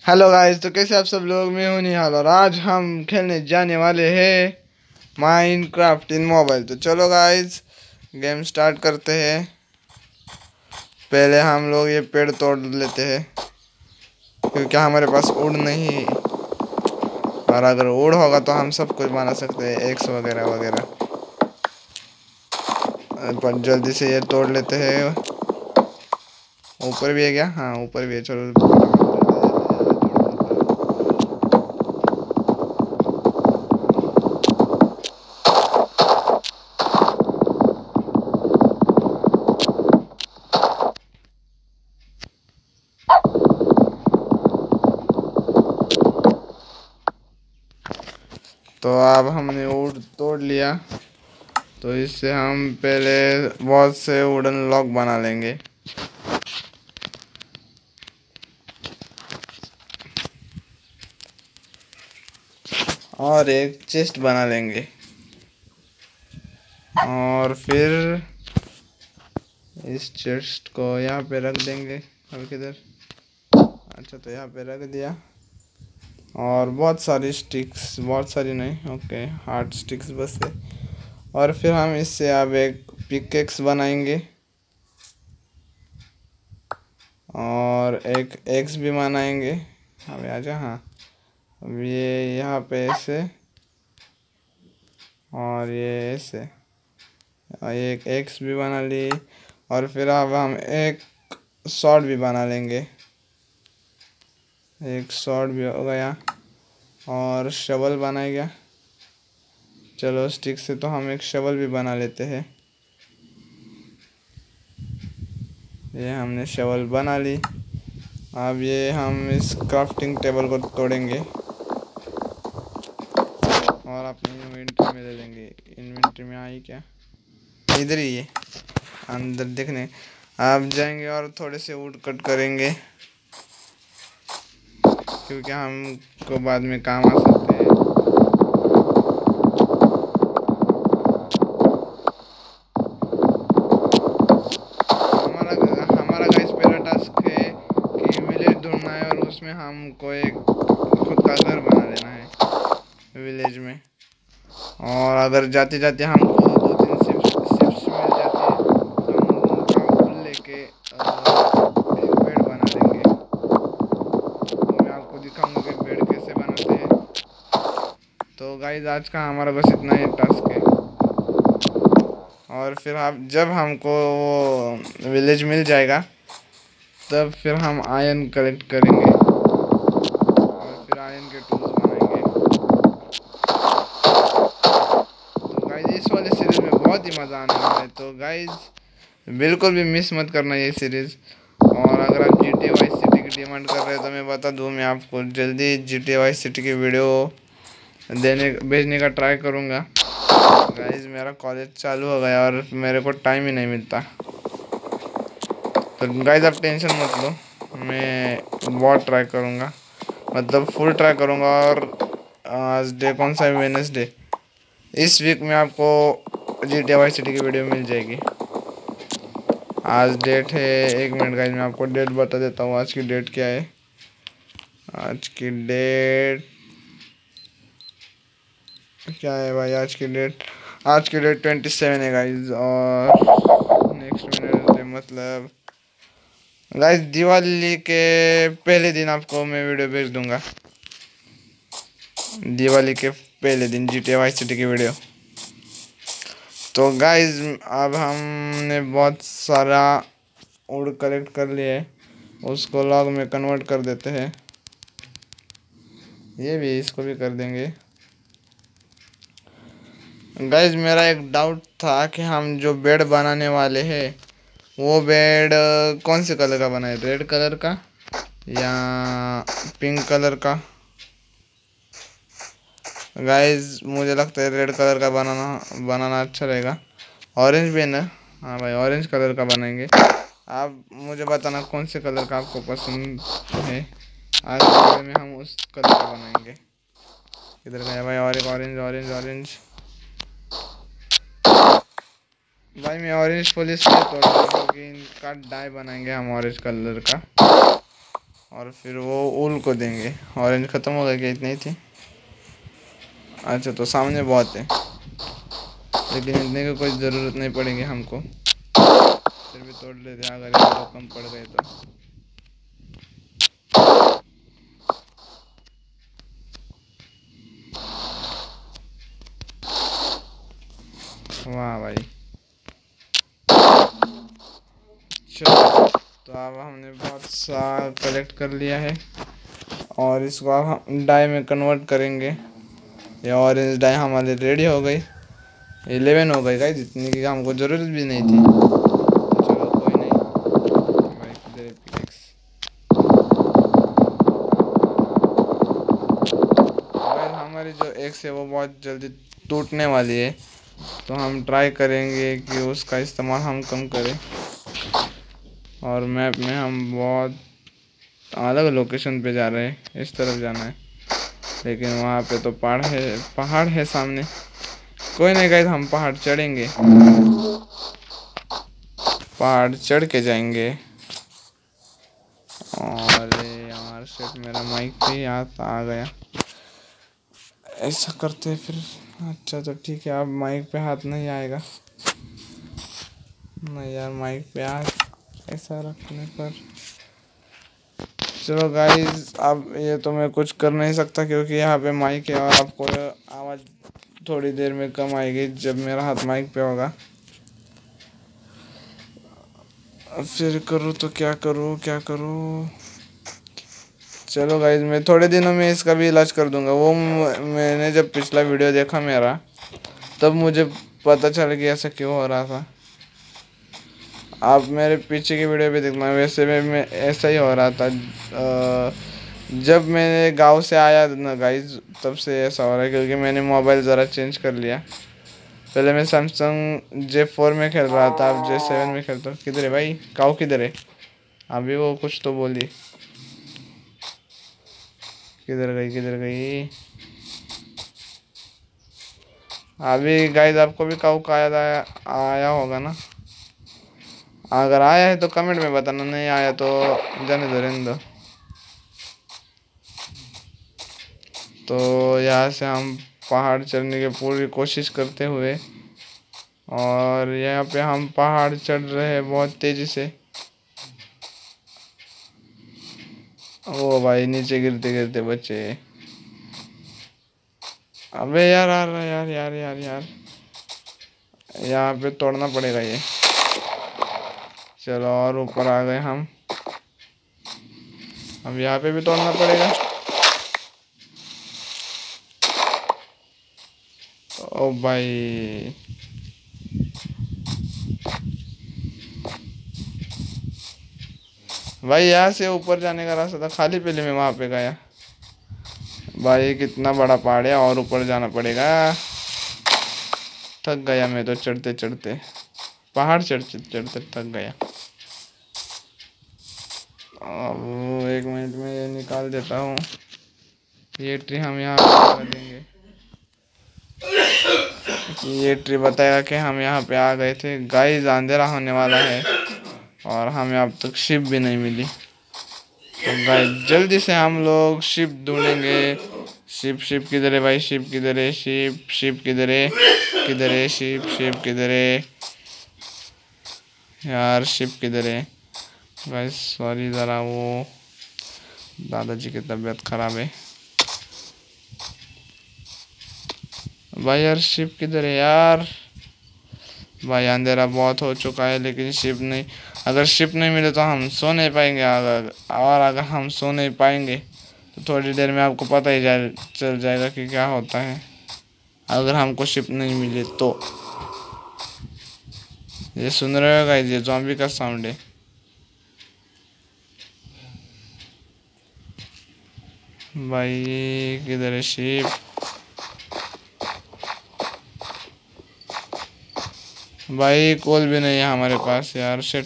Hello guys, तो कैसे आप सब लोग। मैं हूं निहाल और आज हम खेलने जाने वाले हैं माइनक्राफ्ट इन मोबाइल। तो चलो गाइस, गेम स्टार्ट करते हैं। पहले हम लोग ये पेड़ तोड़ लेते हैं क्योंकि हमारे पास उड़ नहीं है, और अगर उड़ होगा तो हम सब कुछ बना सकते हैं, एक्स वगैरह वगैरह। पर जल्दी से ये तोड़ लेते हैं। ऊपर भी है क्या? हाँ, ऊपर भी है। चलो तो अब हमने वुड तोड़ लिया, तो इससे हम पहले बहुत से वुडन लॉक बना लेंगे। और एक चेस्ट बना लेंगे, और फिर इस चेस्ट को यहाँ पे रख देंगे। अब किधर? अच्छा, तो यहाँ पे रख दिया। और बहुत सारी स्टिक्स, बहुत सारी नहीं, ओके, 8 स्टिक्स बस है। और फिर हम इससे अब एक पिकेक्स बनाएंगे और एक एक्स भी बनाएंगे। अब आजा। हाँ, अब ये यहाँ पे ऐसे और ये ऐसे, और एक एक्स भी बना ली। और फिर अब हम एक शॉर्ट भी बना लेंगे। एक शॉर्ट भी हो गया और शवल बनाया गया। चलो, स्टिक से तो हम एक शवल भी बना लेते हैं। ये हमने शवल बना ली। अब ये हम इस क्राफ्टिंग टेबल को तोड़ेंगे और अपनी इन्वेंट्री में ले लेंगे। इन्वेंट्री में आई क्या? इधर ही है, अंदर देखने। आप जाएंगे और थोड़े से वुड कट करेंगे क्योंकि हमको बाद में काम आ सकते हैं। हमारा गाइस पहला टास्क है कि विलेज ढूंढना है, और उसमें हमको एक खुद का घर बना लेना है विलेज में। और अगर जाते जाते हमको 2-3 शिप्स मिल जाती है तो हम उनका वूल लेके एक बेड बना लेंगे। तो मैं आपको दिखाऊंगा कि बेड कैसे बनाते हैं। तो गाइस, आज का हमारा बस इतना ही टास्क है। और फिर आप जब हमको वो विलेज मिल जाएगा तब फिर हम आयरन कलेक्ट करेंगे और फिर आयरन के टूल्स बनाएंगे। तो गाइस, इस वाले सीरीज में बहुत ही मज़ा आने वाला है। तो गाइस, बिल्कुल भी मिस मत करना ये सीरीज़। और अगर आप GTA वाई सिटी की डिमांड कर रहे हैं तो मैं बता दूं, मैं आपको जल्दी GTA वाई सिटी की वीडियो भेजने का ट्राई करूँगा। गाइस, मेरा कॉलेज चालू हो गया और मेरे को टाइम ही नहीं मिलता। तो गाइस, आप टेंशन मत लो, मैं बहुत ट्राई करूँगा, मतलब फुल ट्राई करूँगा। और आज डे कौन सा है? वेडनेसडे। इस वीक में आपको GTA वाई सिटी की वीडियो मिल जाएगी। आज डेट है, 1 मिनट गाइस, मैं आपको डेट बता देता हूँ। आज की डेट क्या है? आज की डेट क्या है भाई? आज की डेट 27 है गाइस। और नेक्स्ट वेडनेसडे मतलब गाइस दिवाली के पहले दिन आपको मैं वीडियो भेज दूंगा। दिवाली के पहले दिन GTA वाई सिटी की वीडियो। तो गाइस, अब हमने बहुत सारा वुड कलेक्ट कर लिया है, उसको लॉग में कन्वर्ट कर देते हैं। ये भी, इसको भी कर देंगे। गाइस, मेरा एक डाउट था कि हम जो बेड बनाने वाले हैं वो बेड कौन से कलर का बनाए? रेड कलर का या पिंक कलर का? गाइस, मुझे लगता है रेड कलर का बनाना अच्छा रहेगा। ऑरेंज भी है ना? हाँ भाई, ऑरेंज कलर का बनाएंगे। आप मुझे बताना कौन से कलर का आपको पसंद है। आज के वीडियो में हम उस कलर का बनाएंगे। इधर गया भाई, और एक ऑरेंज ऑरेंज ऑरेंज। भाई, मैं ऑरेंज फुल इसलिए तोड़ रहा हूँ क्योंकि इनका डाई बनाएंगे हम ऑरेंज कलर का। और फिर वो ऊल को देंगे। ऑरेंज ख़त्म हो गया क्या? इतनी ही थी। अच्छा तो सामने बहुत है, लेकिन इतने की कोई ज़रूरत नहीं पड़ेगी हमको, फिर भी तोड़ लेते हैं अगर ये कम पड़ गए तो। वाह भाई, चलो तो अब हमने बहुत सा कलेक्ट कर लिया है और इसको अब हम डाई में कन्वर्ट करेंगे। ये ऑरेंज डाई हमारे रेडी हो गई। 11 हो गई गाइस, जितनी की हमको ज़रूरत भी नहीं थी। तो चलो कोई नहीं। भाई किधर है पिकेक्स? गाइस हमारी जो एक्स है वो बहुत जल्दी टूटने वाली है, तो हम ट्राई करेंगे कि उसका इस्तेमाल हम कम करें। और मैप में हम बहुत अलग लोकेशन पे जा रहे हैं, इस तरफ जाना है, लेकिन वहाँ पे तो पहाड़ है सामने। कोई नहीं गाइस, हम पहाड़ चढ़ेंगे, पहाड़ चढ़ के जाएंगे। और यार शिट, मेरा माइक पे हाथ आ गया। ऐसा करते फिर। अच्छा तो ठीक है, अब माइक पे हाथ नहीं आएगा। नहीं यार, माइक पे हाथ ऐसा रखने पर। चलो गाइस, अब ये तो मैं कुछ कर नहीं सकता क्योंकि यहाँ पे माइक है, और आपको आवाज़ थोड़ी देर में कम आएगी जब मेरा हाथ माइक पे होगा। अब फिर करूँ तो क्या करूँ, क्या करूँ? चलो गाइस, मैं थोड़े दिनों में इसका भी इलाज कर दूंगा। वो मैंने जब पिछला वीडियो देखा मेरा, तब मुझे पता चल गया ऐसा क्यों हो रहा था। आप मेरे पीछे की वीडियो भी देखना, वैसे में मैं ऐसा ही हो रहा था। जब मैंने गांव से आया ना गाइस, तब से ऐसा हो रहा है क्योंकि मैंने मोबाइल ज़रा चेंज कर लिया। पहले मैं सैमसंग J4 में खेल रहा था, अब J7 में खेलता हूँ। किधर है भाई? काऊ किधर है? अभी वो कुछ तो बोली। किधर गई, किधर गई? अभी गाइस आपको भी काऊ का याद आया होगा ना? अगर आया है तो कमेंट में बताना, नहीं आया तो जाने दो, रहने दो। तो यहाँ से हम पहाड़ चढ़ने की पूरी कोशिश करते हुए, और यहाँ पे हम पहाड़ चढ़ रहे हैं बहुत तेज़ी से। ओ भाई, नीचे गिरते गिरते बच्चे। अबे यार यार यार यार यार यार, यहाँ पे तोड़ना पड़ेगा ये। चलो, और ऊपर आ गए हम। अब यहाँ पे भी तोड़ना पड़ेगा। ओ भाई, भाई यहाँ से ऊपर जाने का रास्ता था खाली, पहले मैं वहाँ पे गया। भाई कितना बड़ा पहाड़ है, और ऊपर जाना पड़ेगा। थक गया मैं तो चढ़ते चढ़ते, पहाड़ चढ़ते चढ़ते थक गया। अब 1 मिनट में ये निकाल देता हूँ। ये ट्री हम यहाँ पे लगा देंगे कि ये ट्री बताएगा कि हम यहाँ पे आ गए थे। गाइस अंधेरा होने वाला है और हमें अब तक शिप भी नहीं मिली। तो गाइस जल्दी से हम लोग शिप ढूंढेंगे। शिप शिप किधर है भाई? शिप किधर है? शिप शिप किधर है? किधर है शिप? शिप किधर है यार? शिप किधर है गाइस? सॉरी, ज़रा वो दादाजी की तबीयत ख़राब है। भाई यार शिप किधर है यार? भाई अंधेरा बहुत हो चुका है, लेकिन शिप नहीं। अगर शिप नहीं मिले तो हम सो नहीं पाएंगे। अगर हम सो नहीं पाएंगे तो थोड़ी देर में आपको पता ही चल जाएगा कि क्या होता है अगर हमको शिप नहीं मिले तो। ये सुन रहे हो गाइस? ये ज़ॉम्बी का साउंड है। भाई किधर है शिप? भाई कोल भी नहीं है हमारे पास यार, शिट।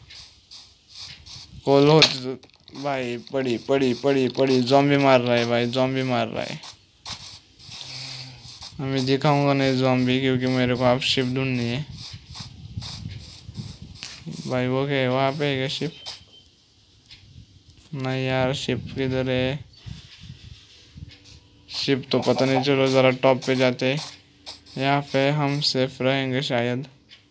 कोल हो तो भाई, पड़ी पड़ी पड़ी पड़ी। ज़ॉम्बी मार रहा है भाई, ज़ॉम्बी मार रहा है। मैं दिखाऊंगा नहीं ज़ॉम्बी, क्योंकि मेरे को आप शिप ढूंढनी है। भाई वो क्या है वहाँ पे है क्या शिप? नहीं यार, शिप किधर है? शिप तो पता नहीं। चलो ज़रा टॉप पे जाते, यहाँ पे हम सेफ रहेंगे शायद।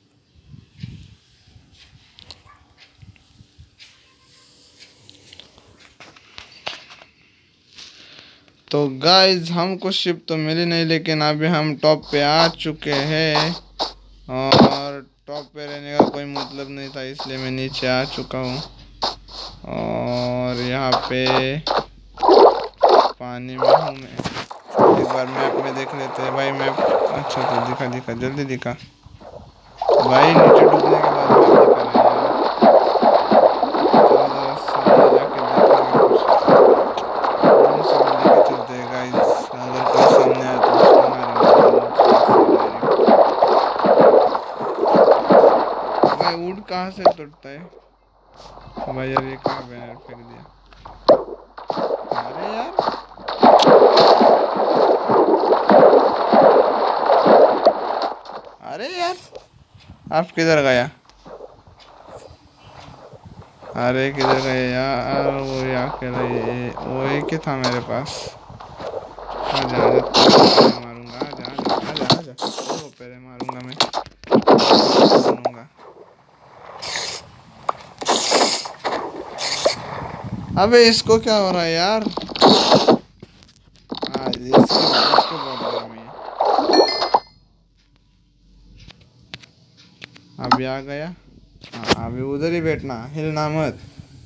तो गाइज हमको शिप तो मिली नहीं, लेकिन अभी हम टॉप पे आ चुके हैं और टॉप पे रहने का कोई मतलब नहीं था, इसलिए मैं नीचे आ चुका हूँ। और यहाँ पे पानी में हूँ मैं। एक बार मैप में देख लेते हैं भाई। मैप अच्छा तो दिखा दिखा, जल्दी दिखा भाई। नीचे डूबने के बाद मैप दिखा रहा है यार। चलो ज़रा सामने जाके देखेंगे कुछ। ड्रोन शॉट लेके चलते हैं गाइस। अगर कोई सामने आया तो उसको मारेंगे ड्रोन शॉट से डायरेक्ट। भाई वुड कहाँ से टूटता है? भाई यार ये कहाँ बैनर फेंक दिया? अरे यार, अरे यार, आप किधर गया? अरे किधर गए यार? वो यार अकेला वो एक ही था मेरे पास। आजा आजा, तेरे मारूंगा। आजा आजा आजा आजा, वो पहले मारूंगा मैं, बनूंगा। अबे इसको क्या हो रहा है यार? इसको बहुत गर्मी है। अभी आ गया। हाँ अभी उधर ही बैठना, हिलना मत।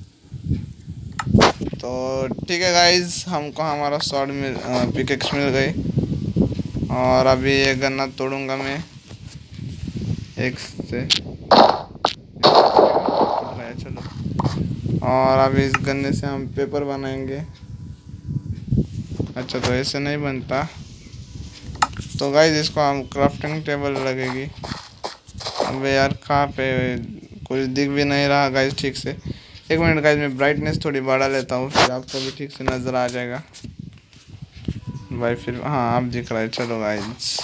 तो ठीक है गाइज, हमको हमारा शॉर्ट पिकेक्स मिल गई और अभी ये गन्ना तोड़ूंगा मैं एक से। टूट गया, चलो। और अभी इस गन्ने से हम पेपर बनाएंगे। अच्छा तो ऐसे नहीं बनता। तो गाइज इसको हम क्राफ्टिंग टेबल लगेगी। अबे यार कहाँ पे? कुछ दिख भी नहीं रहा गाइज ठीक से। एक मिनट गाइज, मैं ब्राइटनेस थोड़ी बढ़ा लेता हूँ, फिर आपको भी ठीक से नज़र आ जाएगा भाई। फिर हाँ अब दिख रहा है। चलो गाइज,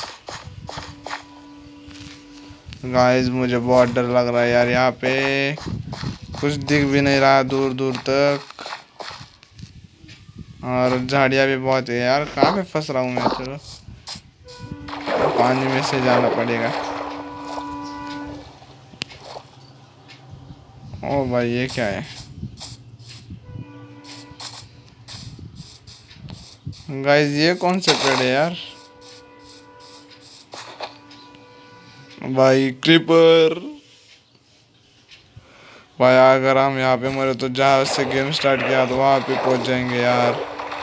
गाइज मुझे बहुत डर लग रहा है यार। यहाँ पे कुछ दिख भी नहीं रहा दूर दूर तक, और झाड़ियाँ भी बहुत है यार। कहाँ पे फंस रहा हूँ मैं? चलो पानी में से जाना पड़ेगा। ओ भाई ये क्या है? गाइस ये कौन से पेड़ है यार? भाई क्रीपर। भाई अगर हम यहाँ पे मरे तो जहाँ से गेम स्टार्ट किया तो वहाँ पे पहुँच जाएंगे यार।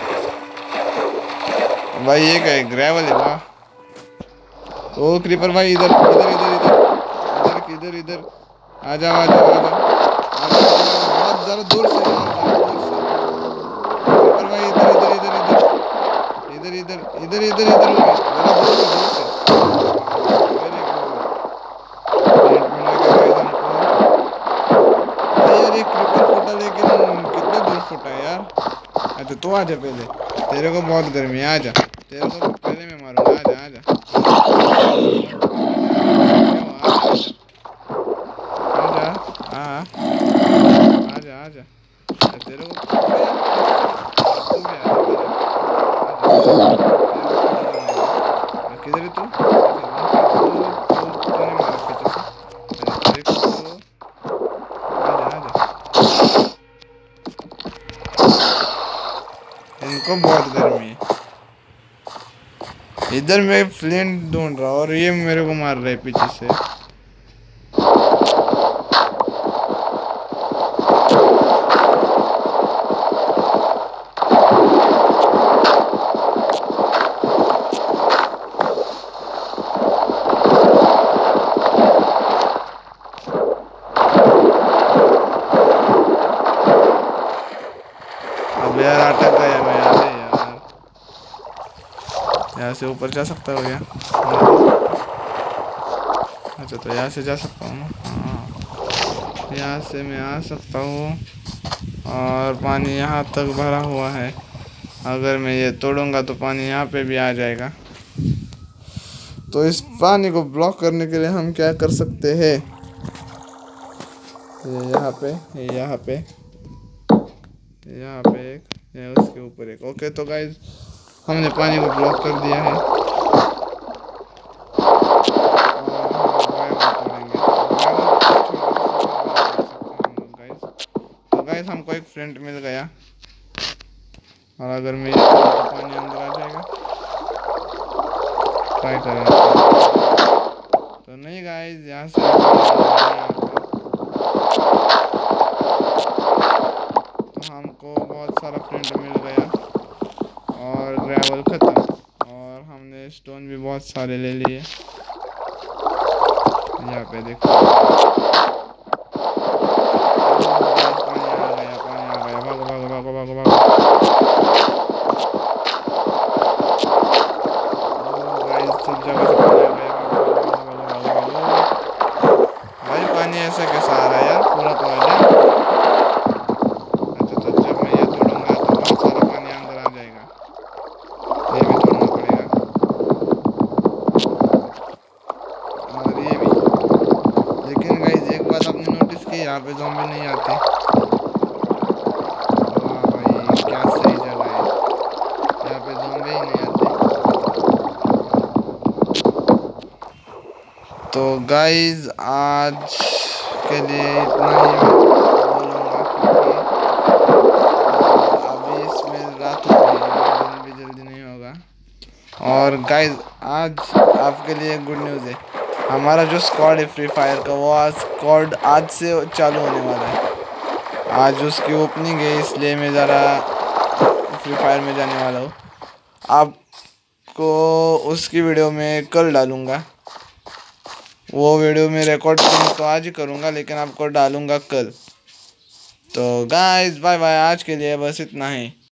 भाई ये क्या है? ग्रेवल है? वाह। ओ क्रीपर भाई, इधर इधर इधर इधर इधर इधर इधर आ जाओ आ जाओ आ जाओ। बहुत ज़्यादा दूर से यार, ज़्यादा दूर से। क्रीपर भाई इधर इधर इधर इधर इधर इधर इधर इधर इधर ज़रा दूर से दूर से। वेरी गुड, फ्लिंट मिला क्या गाइस हमको? भाई यार ये क्रीपर फूटा, लेकिन कितने दूर फूटा है यार। अच्छा तो आ जा पहले, तेरे को बहुत गर्मी है। आ जा, तेरे को तो पहले मैं मारूंगा। आ जा आ जा आ जा आ जा आ जा। तेरे को अबे यार पीछे से तू भी आ जा आ जा आ जा। तेरे को छोड़ दूंगा मैं भी। किधर है तू? अच्छा वहाँ पे तूने मारा पीछे से। अच्छा तेरे को आ जा आ जा। इनको बहुत गर्मी है। इधर मैं फ्लिंट ढूंढ रहा और ये मेरे को मार रहे पीछे से। अब यार अटक गया मैं। अरे यार यहाँ से ऊपर जा सकता हो क्या? अच्छा तो यहाँ से जा सकता हूँ ना? हाँ यहाँ से मैं आ सकता हूँ। और पानी यहाँ तक भरा हुआ है। अगर मैं ये तोड़ूंगा तो पानी यहाँ पे भी आ जाएगा। तो इस पानी को ब्लॉक करने के लिए हम क्या कर सकते हैं? ये यहाँ पे, ये यहाँ पे, यहाँ पे एक है, उसके ऊपर एक। ओके तो गाइज हमने पानी को ब्लॉक कर दिया है तो गाइज हमको एक फ्रेंड मिल गया। और अगर मेरे तो पानी अंदर आ जाएगा, ट्राई करेंगे। तो नहीं गाइज, यहाँ से तो हमको बहुत सारा फ्रेंड मिल गया और ग्रेवल ख़त्म, और हमने स्टोन भी बहुत सारे ले लिए। यहाँ पे देखो पानी आ गया, पानी आ गया, भागो भागो भागो भागो भागो। गाइस सब जगह से पानी आ गया, भागो भागो भागो भागो भागो। भाई पानी ऐसा कैसा आ रहा है यार, पूरा तो आ गया। अच्छा तो जब मैं ये तोड़ूंगा तो बहुत सारा पानी अंदर आ जाएगा, ये भी तोड़ना पड़ेगा और ये भी। लेकिन गाइस एक बात आपने नोटिस की, यहाँ पे ज़ॉम्बी नहीं आते। वाह भाई क्या सही जगह है, यहाँ पे ज़ॉम्बी ही नहीं आते। तो गाइस आज के लिए इतना ही बोलूँगा, क्योंकि अभी इसमें रात हो गई है, दिन भी जल्दी नहीं होगा। और गाइस आज आपके लिए गुड न्यूज़ है, हमारा जो स्क्वाड है फ्री फायर का, वो आज स्क्वाड आज से चालू होने वाला है। आज उसकी ओपनिंग है, इसलिए मैं ज़रा फ्री फायर में जाने वाला हूँ। आपको उसकी वीडियो में कल डालूँगा, वो वीडियो में रिकॉर्ड तो आज ही करूँगा, लेकिन आपको डालूँगा कल। तो गाइस बाय बाय, आज के लिए बस इतना ही।